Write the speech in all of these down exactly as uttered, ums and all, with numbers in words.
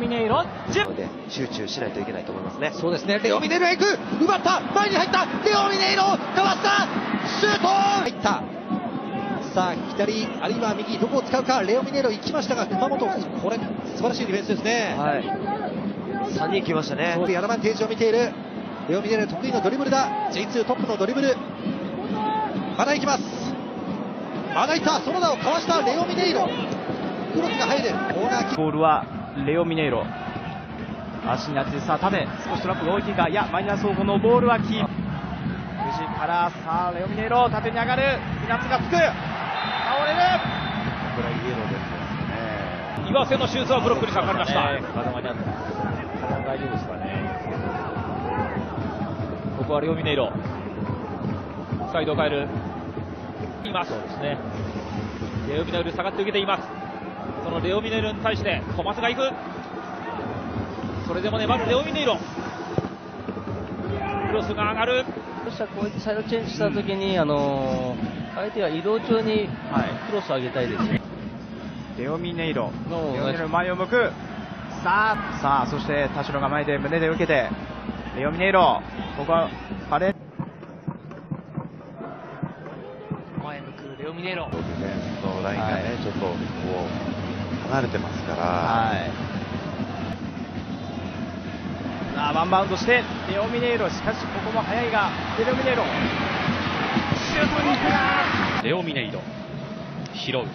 ミネイロで集中しないといけないと思いますね。 そうですね。レオミネイロへ行く、奪った、前に入った、レオミネイロかわした、シュート入った。さあ左あるいは右どこを使うか。レオミネイロ行きましたが熊本、これ素晴らしいディフェンスですね。 はい、さんにん来ましたね。 アドバンテージを見ているレオミネイロ、得意のドリブルだ。 ジェイツー トップのドリブル、まだ行きます。まだいった、その名をかわしたレオミネイロ、クロスが入る。コーナーキック、 ボールはレオミネイロ、足に当てて、さあ縦少しトラップが置いていた。いやマイナス方向のボールはキープ、藤からさあレオミネイロ、縦に上がる、夏がつく、倒れる、 これはイエローですね。 岩瀬のシュートはブロックにかかりました。 体にあった体大丈夫ですかね。 ここはレオミネイロ、サイドを変える、います。そうですね。レオミネイロ下がって受けています。そのレオミネイロに対して小松が行く。それでもね、まずレオミネイロ、クロスが上がる。 そしたらこうやってサイドチェンジしたときに、うん、あのー、相手は移動中にクロスを上げたいですね。 レオミネイロ、レオミネイロ前を向く。さあ、さあ、そして田代が前で胸で受けて、レオミネイロ、ここはパレ前向くレオミネイロ。 ディフェンスのラインがね、はい、ちょっとこう離れてますから。 はい。さあワンバウンドしてレオミネイロ、しかしここも速いがレオミネイロ、シュートに行くがレオミネイロ拾う。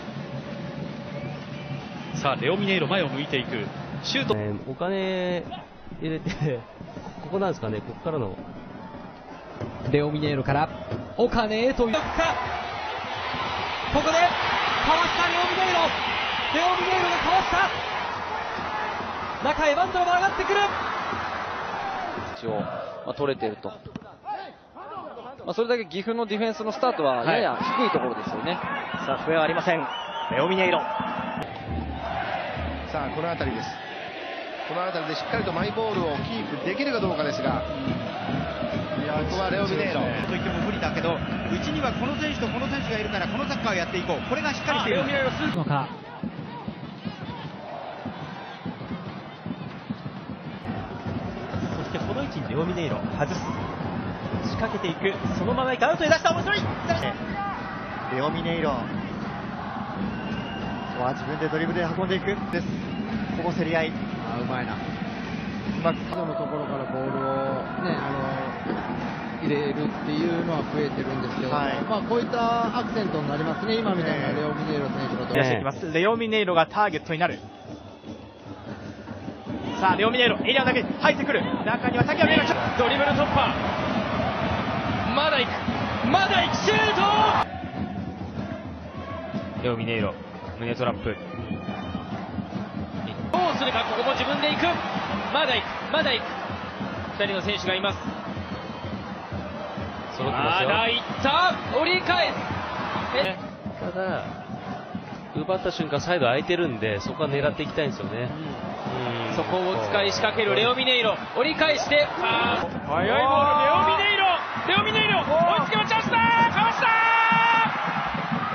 さあレオミネイロ前を向いていく、シュート、 えー、お金入れてここなんですかね、ここからのレオミネイロからお金へというか、ここでかわしたレオミネイロ、レオミネイロがかわした、中へバントが上がってくる、 を、まあ、取れていると、まあ、それだけ岐阜のディフェンスのスタートはやや低いところですよね。 はい、さあ笛はありません。レオミネイロ、 さあこの辺りです。この辺りでしっかりとマイボールをキープできるかどうかですが、いやここはレオミネイロと言っても無理だけど、うちにはこの選手とこの選手がいるからこのサッカーをやっていこう、これがしっかりしている。 レオミネイロするのか、 そしてこの位置にレオミネイロ外す、仕掛けていく、そのままアウトへ出した、面白い、 レオミネイロ、ここは自分でドリブルで運んでいくです。ここ競り合い、 あうまいな、うまく角のところからボールを、ね、あの入れるっていうのは増えてるんですけど、はい、まあ、こういったアクセントになりますね、今みたいなレオミネイロ選手が出していきます。レオミネイロがターゲットになる。さあレオミネイロエリアだけ入ってくる、中には竹谷がドリブル突破、まだ行く、まだ行く、シュート、レオミネイロ胸トラップ、どうするか、ここも自分で行く、まだ行く、まだ行く、ふたりの選手がいます。まだ行った、折り返す、 ただ奪った瞬間サイド空いてるんで、そこは狙っていきたいんですよね。 うん、そこを使い仕掛けるレオミネイロ、折り返して、あー速いボール、レオミネイロ、レオミネイロ追いつけばチャンスだ、かわした、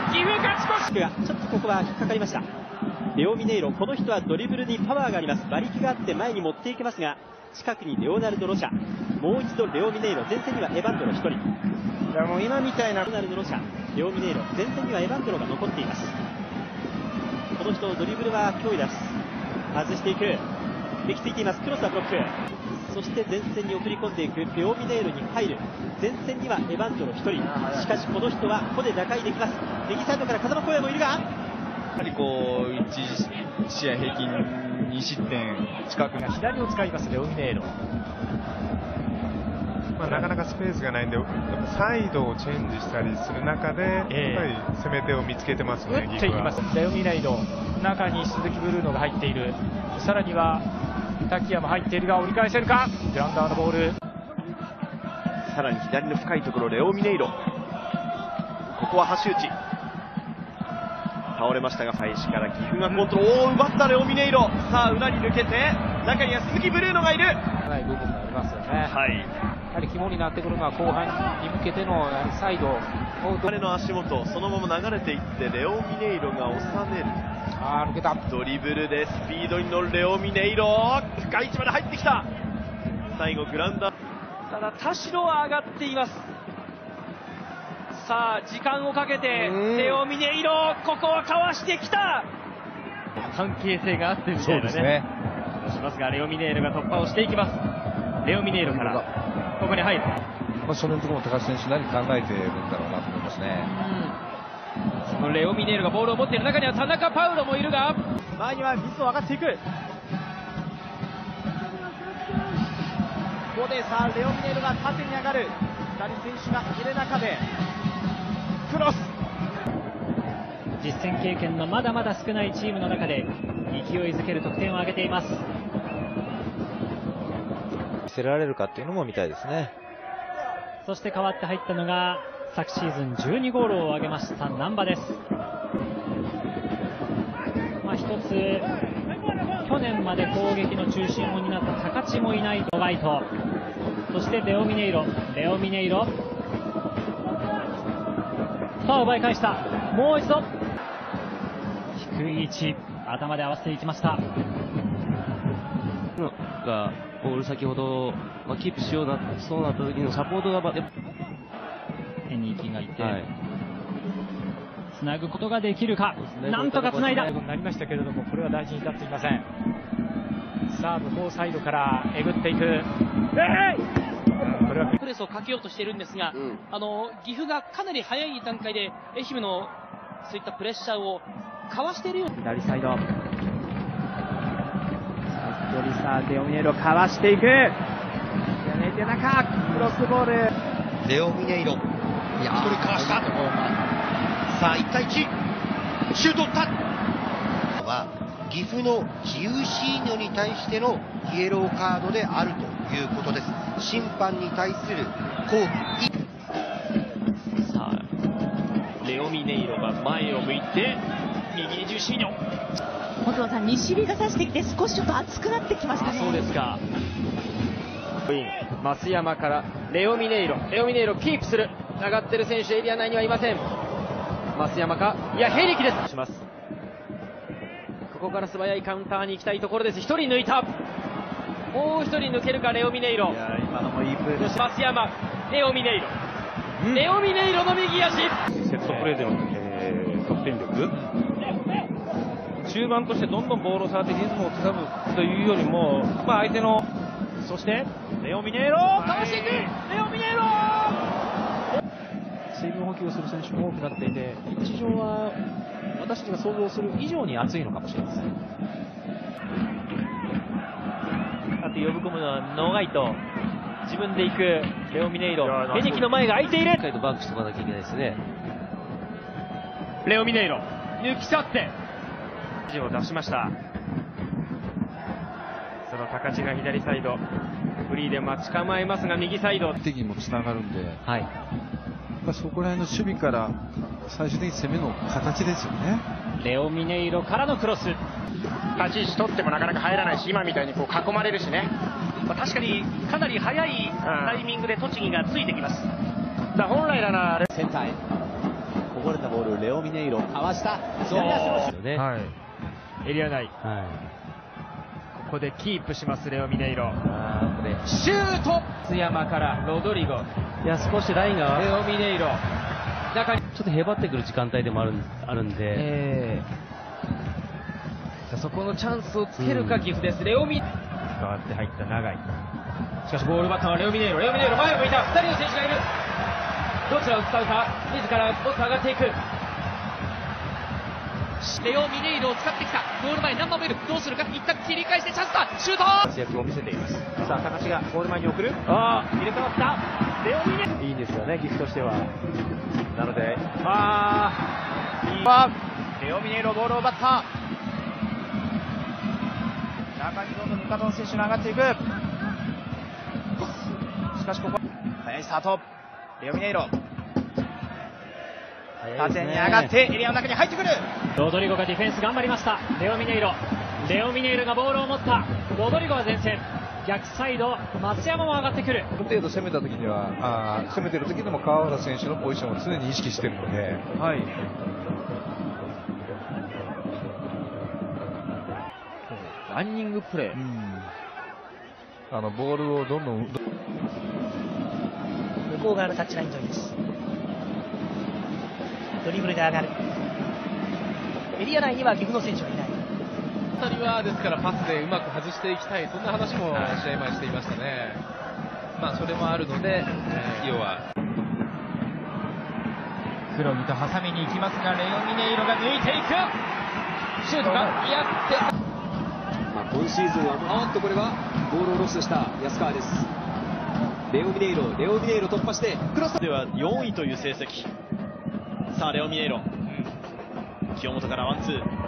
岐阜勝ち越しがちょっとここは引っかかりました。レオミネイロ、この人はドリブルにパワーがあります。馬力があって前に持っていけますが、近くにレオナルド・ロシャ、もう一度レオミネイロ、前線にはエバンドロひとり、いやもう今みたいなレオナルド・ロシャ、レオミネイロ、前線にはエバンドロが残っています。この人のドリブルは脅威です。外していく、引きついています、クロスはブロック、そして前線に送り込んでいく、レオミネイロに入る、前線にはエバンドロひとり、しかしこの人は個で打開できます。右サイドから風間光也もいるが、 やはりこういち試合平均に失点近く、 左を使いますレオミネイロ、 まあ、なかなかスペースがないんで、やっぱサイドをチェンジしたりする中で、えー、やっぱり攻め手を見つけてますね、 打っていきます。レオミネイロ、中に鈴木ブルーノが入っている、さらには滝谷も入っているが折り返せるか、グラウンダーのボール、 さらに左の深いところレオミネイロ、ここは橋内、倒れましたが開始から岐阜がコントロールを奪ったレオミネイロ、さあ裏に抜けて中には鈴木ブルーノがいる、 ない部分がありますよね。 はい、 やはり肝になってくるのは後半に向けてのやはりサイドを彼の足元そのまま流れていってレオミネイロが収める、 あー抜けた。ドリブルでスピードに乗るレオミネイロ、深い位置まで入ってきた。最後グラウンダー。 ただ田代は上がっています。さあ時間をかけてレオミネイロ、ここはかわしてきた。関係性があってみたいなねしますが、レオミネイロが突破をしていきます。レオミネイロからここに入る。 まあ、それのところも高橋選手何考えているんだろうなと思いますね。 そのレオミネイロがボールを持っている中には田中パウロもいるが、 前には水野上がっていく。ここでさあレオミネイロが縦に上がる。ふたり選手がいる中でクロス。実戦経験のまだまだ少ないチームの中で勢いづける得点を挙げています。 見せられるかっていうのも見たいですね。 そして代わって入ったのが昨シーズンじゅうにゴールを挙げました難波です。まあ、一つ去年まで攻撃の中心を担った高知もいないホワイト、そしてレオミネイロ、レオミネイロさあ奪い返した。もう一度低い位置、頭で合わせていきました。 がボール先ほど、まあ、キープしようなそうなった時のサポートが変に息がいて、はい、つなぐことができるか、ね、なんとかつないだになりましたけれども、これは大事に至っていません。さあ向こうサイドからえぐっていく、えー、これはプレスをかけようとしているんですが、うん、あの岐阜がかなり早い段階で愛媛のそういったプレッシャーをかわしているよう左サイド、さあレオミネイロかわしていく、やめて中クロスボール、 レオミネイロ、いや一人かわした。さあいち対いち、シュート打ったは岐阜のジウシーニョに対してのイエローカードであるということです。審判に対する抗議。 さあレオミネイロが前を向いて右にジウシーニョ。 本野さん、西日が差してきて少しちょっと熱くなってきましたね。 そうですか。増山からレオミネイロ、レオミネイロキープする。上がってる選手エリア内にはいません。増山か、いやヘリキですします。ここから素早いカウンターに行きたいところです。一人抜いた。もう一人抜けるかレオミネイロ。いや今のもいいプレーです。増山、レオミネイロ、うん、レオミネイロの右足。 セットプレーでの、えー、得点力、中盤としてどんどんボールを触ってリズムをつかむというよりも、まあ、相手の、 そしてレオミネイロかわしていく、レオミネイロ。 水分補給をする選手も多くなっていて、ピッチ上は私たちが想像する以上に暑いのかもしれません。 あと呼び込むのはノーガイト、自分で行くレオミネイロ、ヘニキの前が空いている。 しっかりとバックしておかなきゃいけないですね。 レオミネイロ抜き去ってを出しました。その高知が左サイドフリーで待ち構えますが、右サイド的にもつながるんで、 はい、 まあ、そこら辺の守備から最終的に攻めの形ですよね。 レオミネイロからのクロス、 立ち位置取ってもなかなか入らないし、今みたいにこう囲まれるしね、 まあ、確かにかなり早いタイミングで栃木がついてきます。 うん、だ本来ならセンターへこぼれたボール、レオミネイロかわした。 そうね、はい、エリア内、はい、ここでキープしますレオミネイロ。あこれシュート、津山からロドリゴ、 いや少しラインがレオミネイロ中にちょっとへばってくる時間帯でもあるあるんで、 えー、さあそこのチャンスをつけるか岐阜です。レオミ代わって入った長井、しかしボールバッターはレオミネイロ、レオミネイロ前を向いた、ふたりの選手がいる。どちらを使うか、自らボック上がっていく。レオミネイロを使ってきた、ゴール前何番もいる、どうするか、一旦切り返してチャンスだ、シュート活躍を見せています。さあ高知がゴール前に送る、ああ入れ替わったレオミネイロ、いいんですよね岐阜としては。なのでああいいわ、レオミネイロボールを奪った、中にどんどん味方の選手が上がっていく。しかしここ早いスタート、レオミネイロ縦に上がってエリアの中に入ってくる。ロドリゴがディフェンス頑張りました。レオミネイロ、レオミネイロがボールを持った。ロドリゴは前線、逆サイド松山も上がってくる。 ある程度攻めた時にはあ攻めてる時でも川原選手のポジションを常に意識しているので、はい、 ランニングプレー、 あのボールをどんどん向こう側のタッチライン沿いです。ドリブルで上がる。エリア内には岐阜の選手はいない。 あたりはですからパスでうまく外していきたい、そんな話も試合前していましたね。まあそれもあるので、えー、要は黒木と挟みに行きますが、レオミネイロが抜いていく。シュートがやって、 まあ、今シーズンはあーっとこれはボールをロスした安川です。レオミネイロ、レオミネイロ突破してクロスではよんいという成績。さあレオミネイロ、清本からワンツー。